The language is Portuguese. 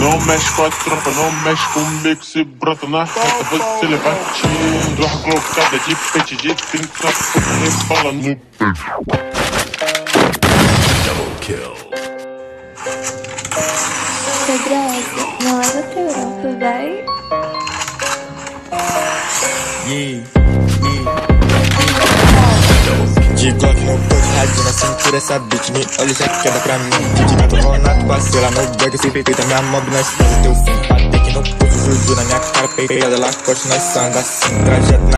Não mexe com a tropa, não mexe comigo. Se brota na reta, você leva tiro. Duas glocadas de pente de 30, porque bala no peito. Double kill. Pedrosa, não leva teu, vai? De Glock no coach, rádio na cintura, essa bitch me olha já queda pra mim. De gato Ronato, parceira no bag, sem feita minha mob, nós faz o teu fim. Bate aqui no pulso, juju na minha cara, pepeada, lacoste, nós sanga assim, trajeto na